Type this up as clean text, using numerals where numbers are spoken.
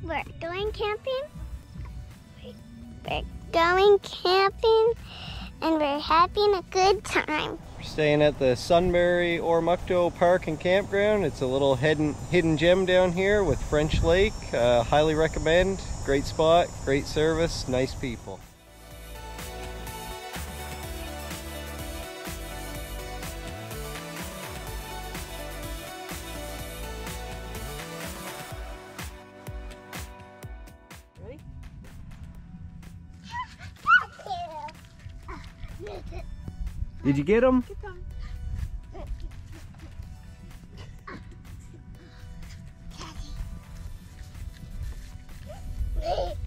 We're going camping. We're going camping and we're having a good time. We're staying at the Sunbury Ormukto Park and Campground. It's a little hidden gem down here with French Lake. Highly recommend. Great spot, great service, nice people. Did you get them? Get them. Daddy.